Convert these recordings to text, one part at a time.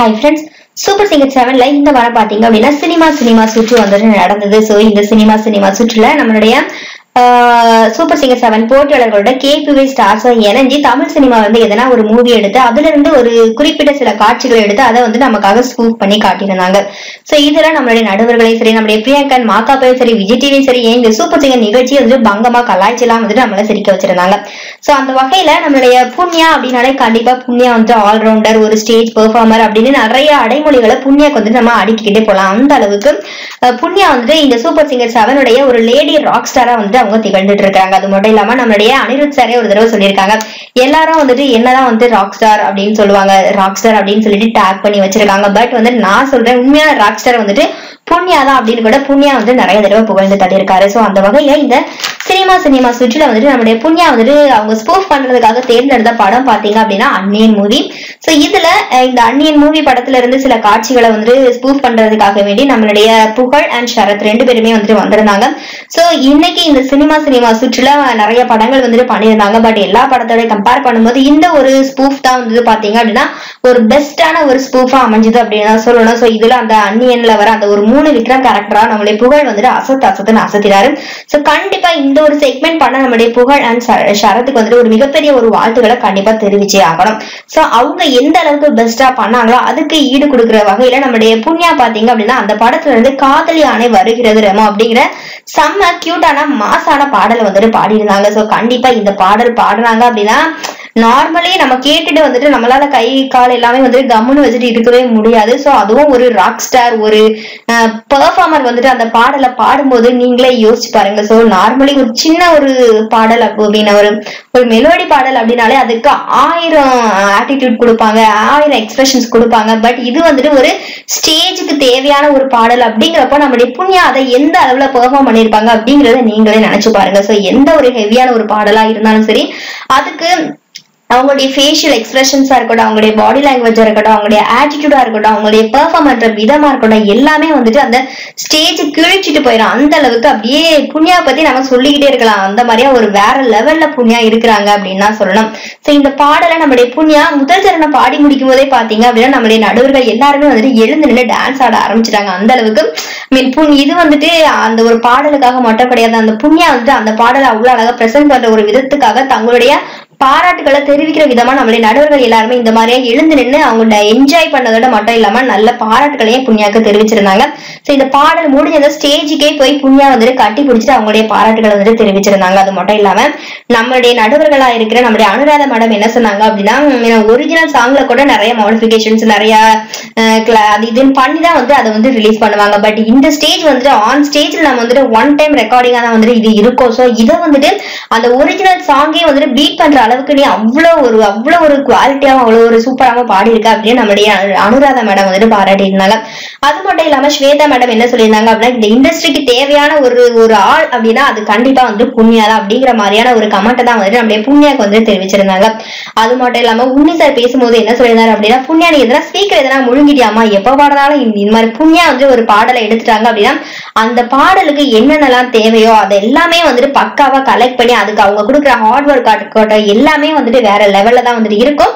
Hi friends, Super Singer 7 ல இந்த வாரம் பாத்தீங்க அப்படின்னா சினிமா சுற்று வந்துட்டு நடந்தது. சோ இந்த சினிமா சுற்றுல நம்மளுடைய சூப்பர் சிங்கர் 7 போட்டியாளர்களோட கேபிவி ஸ்டார்ஸ் இணைஞ்சு தமிழ் சினிமா வந்து எதனா ஒரு மூவி எடுத்து அதுல இருந்து ஒரு குறிப்பிட்ட சில காட்சிகளை எடுத்து அதை வந்து நமக்காக ஸ்கூப் பண்ணி காட்டியிருந்தாங்க. சோ இதெல்லாம் நம்மளுடைய நடுவர்களையும் சரி, நம்மளுடைய பிரியங்கன் மாக்காப்பையும் சரி, விஜய் டிவியும் சரி, இந்த சூப்பர் சிங்கர் நிகழ்ச்சி வந்து பங்கமா கலாய்ச்சலாம் வந்துட்டு நம்மள சிரிக்க வச்சிருந்தாங்க. சோ அந்த வகையில நம்மளுடைய புண்ணியா அப்படின்னாலே கண்டிப்பா புண்ணியா வந்து ஆல்ரவுண்டர், ஒரு ஸ்டேஜ் பெர்ஃபார்மர் அப்படின்னு நிறைய அடைமொழிகளை புண்ணியாக்கு வந்து நம்ம அடிக்கிட்டே போலாம். அந்த அளவுக்கு புண்ணியா வந்துட்டு இந்த சூப்பர் சிங்கர் 7 ஒரு லேடி ராக் ஸ்டாரா வந்து அவங்க திகழ்ந்துட்டு இருக்காங்க. அது மட்டும் இல்லாம நம்மளுடைய அனிருத் சாரே ஒரு தடவை சொல்லியிருக்காங்க, எல்லாரும் வந்துட்டு என்னதான் வந்து ராக் ஸ்டார் அப்படின்னு சொல்லுவாங்க, ராக் ஸ்டார் அப்படின்னு சொல்லிட்டு டேக் பண்ணி வச்சிருக்காங்க. பட் வந்து நான் சொல்றேன், உண்மையான ராக் ஸ்டார் வந்துட்டு புண்ணியா தான் அப்படின்னு கூட புண்ணியா வந்து நிறைய தடவை புகழ்ந்து தள்ளியிருக்காரு. சோ அந்த வகையில இந்த சினிமா சுற்றுல வந்துட்டு நம்மளுடைய புண்ணியா வந்துட்டு அவங்க ஸ்பூஃப் பண்றதுக்காக தேர்ந்தெடுத்த படம் பாத்தீங்க அப்படின்னா அன்னியன் மூவி. சோ இதுல இந்த அன்னியன் மூவி படத்துல இருந்து சில காட்சிகளை வந்து ஸ்பூஃப் பண்றதுக்காக வேண்டி நம்மளுடைய புகழ் அண்ட் சரத் 2 பேருமே வந்துட்டு வந்திருந்தாங்க. சோ இன்னைக்கு இந்த சினிமா சுற்றுல நிறைய படங்கள் வந்துட்டு பண்ணியிருந்தாங்க. பட் எல்லா படத்தோட கம்பேர் பண்ணும்போது இந்த ஒரு ஸ்பூஃப் தான் வந்துட்டு பாத்தீங்க அப்படின்னா ஒரு பெஸ்டான ஒரு ஸ்பூஃபா அமைஞ்சது அப்படின்னு சொல்லணும். சோ இதுல அந்த அன்னியன்ல வர அந்த ஒரு 3 விக்ரம் கேரக்டரா நம்மளுடைய புகழ் வந்துட்டு அசத்துன்னு அசத்தினாரு. சோ கண்டிப்பா இந்த ஒரு செக்மெண்ட் பண்ண நம்மளுடைய புகழ் அண்ட் சரத்துக்கு வந்துட்டு ஒரு மிகப்பெரிய ஒரு வாழ்த்துக்களை கண்டிப்பா தெரிவிச்சே ஆகணும். சோ அவங்க எந்த அளவுக்கு பெஸ்டா பண்ணாங்களோ அதுக்கு ஈடு கொடுக்குற வகையில நம்மளுடைய புண்ணியா பாத்தீங்க அப்படின்னா அந்த படத்துல இருந்து காதலி ஆணை வருகிறது ரெமோ அப்படிங்கிற செம்ம கியூட்டான மாசான பாடலை வந்துட்டு பாடியிருந்தாங்க. சோ கண்டிப்பா இந்த பாடல் பாடுறாங்க அப்படின்னா நார்மலி நம்ம கேட்டுட்டு வந்துட்டு நம்மளால கை கால் எல்லாமே வந்துட்டு கம்முன்னு வச்சுட்டு இருக்கவே முடியாது. சோ அதுவும் ஒரு ராக் ஸ்டார், ஒரு பெர்ஃபார்மர் வந்துட்டு அந்த பாடலை பாடும்போது நீங்களே யோசிச்சு பாருங்க. சோ நார்மலி ஒரு சின்ன ஒரு பாடல் அப்படின்னா ஒரு மெலோடி பாடல் அப்படின்னாலே அதுக்கு 1000 ஆட்டிடியூட் கொடுப்பாங்க, 1000 எக்ஸ்பிரஷன்ஸ் கொடுப்பாங்க. பட் இது வந்துட்டு ஒரு ஸ்டேஜுக்கு தேவையான ஒரு பாடல் அப்படிங்கிறப்ப நம்மளுடைய புண்ணியா அதை எந்த அளவுல பெர்ஃபார்ம் பண்ணிருப்பாங்க அப்படிங்கறத நீங்களே நினைச்சு பாருங்க. சோ எந்த ஒரு ஹெவியான ஒரு பாடலா இருந்தாலும் சரி, அதுக்கு அவங்களுடைய ஃபேஷியல் எக்ஸ்பிரஷன்ஸா இருக்கட்டும், அவங்களுடைய பாடி லாங்குவேஜா இருக்கட்டும், அவங்களுடைய ஆட்டிடியூடா இருக்கட்டும், அவங்களுடைய பெர்ஃபார்ம் பண்ற விதமா இருக்கட்டும், எல்லாமே வந்துட்டு அந்த ஸ்டேஜ் கிழிச்சிட்டு போயிடும். அந்த அளவுக்கு அப்படியே புண்ணியா பத்தி நம்ம சொல்லிக்கிட்டே இருக்கலாம். அந்த மாதிரியா ஒரு வேற லெவல்ல புண்ணியா இருக்கிறாங்க அப்படின்னு தான் சொல்லணும். சோ இந்த பாடலை நம்மளுடைய புண்ணியா முதல் சரணம் பாடி முடிக்கும் போதே பாத்தீங்க அப்படின்னா நம்மளுடைய நடுவர்கள் எல்லாருமே வந்துட்டு எழுந்து நின்று டான்ஸ் ஆட ஆரம்பிச்சிட்டாங்க. அந்த அளவுக்கு இது வந்துட்டு அந்த ஒரு பாடலுக்காக மட்டும் கிடையாது, அந்த புண்ணியா வந்துட்டு அந்த பாடலை அவ்வளவு அழகா பிரசன்ட் பண்ற ஒரு விதத்துக்காக தங்களுடைய பாராட்டுகளை தெரிவிக்கிற விதமா நம்மளுடைய நடுவர்கள் எல்லாருமே இந்த மாதிரியா எழுந்து நின்று அவங்களோட என்ஜாய் பண்ணதோட மட்டும் இல்லாம நல்ல பாராட்டுகளையும் புண்ணியாக்கு தெரிவிச்சிருந்தாங்க. சோ இந்த பாடல் முடிஞ்ச ஸ்டேஜுக்கே போய் புண்ணியா வந்துட்டு கட்டி பிடிச்சிட்டு அவங்களுடைய பாராட்டுகளை வந்துட்டு தெரிவிச்சிருந்தாங்க. அது மட்டும் இல்லாம நம்மளுடைய நடுவர்களா இருக்கிற நம்மளுடைய அனுராதா மேடம் என்ன சொன்னாங்க அப்படின்னா, ஒரிஜினல் சாங்ல கூட நிறைய மாடிஃபிகேஷன்ஸ் நிறைய அது இதுன்னு பண்ணிதான் வந்து அதை வந்து ரிலீஸ் பண்ணுவாங்க. பட் இந்த ஸ்டேஜ் வந்துட்டு ஆன் ஸ்டேஜ்ல நம்ம வந்துட்டு ஒன் டைம் ரெக்கார்டிங்கா தான் வந்துட்டு இது இருக்கும். சோ இதை வந்துட்டு அந்த ஒரிஜினல் சாங்கே வந்துட்டு பீட் பண்ற அளவுக்கு நீ அவ்வளவு ஒரு குவாலிட்டியாவும் அவ்வளவு ஒரு சூப்பராகவும் பாடி இருக்க அப்படின்னு நம்மளுடைய அனுராதா மேடம் வந்துட்டு பாராட்டி இருந்தாங்க. அது மட்டும் இல்லாம ஸ்வேதா மேடம் என்ன சொல்லியிருந்தாங்க அப்படின்னா, இந்த இண்டஸ்ட்ரிக்கு தேவையான ஒரு ஆள் அப்படின்னா அது கண்டிப்பா வந்து புண்ணியா தான் அப்படிங்கிற மாதிரியான ஒரு கமெண்ட் தான் வந்துட்டு நம்மளுடைய புண்ணியாக்கு வந்து தெரிவிச்சிருந்தாங்க. அது மட்டும் இல்லாம உன்னி சார் பேசும்போது என்ன சொல்லியிருந்தாரு அப்படின்னா, புண்ணியா நீ எதனா ஸ்பீக்கர் எதனா முழுங்கிட்டியாமா, எப்ப பாடுறாலும் இந்த மாதிரி புண்ணியா வந்து ஒரு பாடலை எடுத்துட்டாங்க அப்படின்னா அந்த பாடலுக்கு என்னென்னலாம் தேவையோ அதை எல்லாமே வந்துட்டு பக்காவா கலெக்ட் பண்ணி அதுக்கு அவங்க கொடுக்குற ஹார்ட் ஒர்க் ஆகட்டும் எல்லாமே வந்துட்டு வேற லெவல்ல தான் வந்துட்டு இருக்கும்.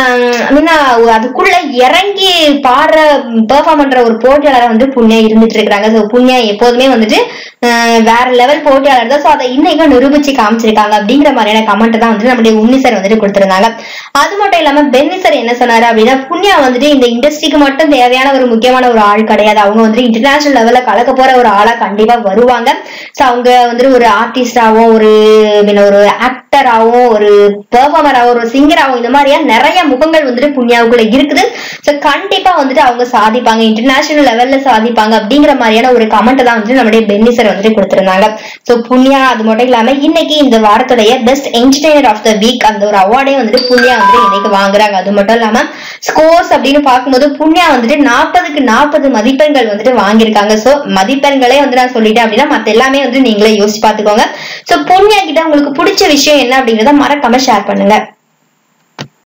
அதுக்குள்ள இறங்கி பாடுற பெர்ஃபார்ம் பண்ற ஒரு போட்டியாளரை வந்து புண்ணியா இருந்துட்டு இருக்கிறாங்க. சோ புண்ணியா எப்போதுமே வந்துட்டு வேற லெவல் போட்டியாளர் தான். சோ அதை இன்னைக்கும் நிரூபிச்சு காமிச்சிருக்காங்க அப்படிங்கிற மாதிரியான கமெண்ட் தான் வந்துட்டு நம்மளுடைய உன்னி சார் வந்துட்டு கொடுத்திருந்தாங்க. அது மட்டும் இல்லாம பென்னி சார் என்ன சொன்னாரு அப்படின்னா, புண்ணியா வந்துட்டு இந்த இண்டஸ்ட்ரிக்கு மட்டும் தேவையான ஒரு முக்கியமான ஒரு ஆள் கிடையாது, அவங்க வந்துட்டு இன்டர்நேஷனல் லெவல்ல கலக்க போற ஒரு ஆளா கண்டிப்பா வருவாங்க. சோ அவங்க வந்துட்டு ஒரு ஆர்டிஸ்டாவும் ஒரு ஆக்டராவும் ஒரு பெர்ஃபார்மராவும் ஒரு சிங்கராவும் இந்த மாதிரியா நிறைய முகங்கள் வந்துட்டு புண்ணியாவுக்குள்ள இருக்குது. சோ கண்டிப்பா வந்துட்டு அவங்க சாதிப்பாங்க, இன்டர்நேஷனல் லெவல்ல சாதிப்பாங்க அப்படிங்கிற மாதிரியான ஒரு கமெண்ட் தான் வந்துட்டு நம்மளுடைய பென்னி சார் வந்துட்டு கொடுத்திருந்தாங்க. சோ புண்ணியா அது மட்டும் இல்லாம இன்னைக்கு இந்த வாரத்துடைய best entertainer of the week அந்த ஒரு அவார்டே வந்துட்டு புண்ணியா வந்துட்டு இன்னைக்கு வாங்குறாங்க. அது மட்டும் இல்லாம ஸ்கோர்ஸ் அப்படின்னு பார்க்கும்போது புண்ணியா வந்துட்டு 40க்கு 40 மதிப்பெண்கள் வந்துட்டு வாங்கியிருக்காங்க. சோ மதிப்பெண்களே வந்து நான் சொல்லிட்டேன் அப்படின்னா மத்த எல்லாமே வந்து நீங்களே யோசிச்சு பாத்துக்கோங்க. சோ புண்ணியா கிட்ட உங்களுக்கு பிடிச்ச விஷயம் என்ன அப்படிங்கறத மறக்காம ஷேர் பண்ணுங்க.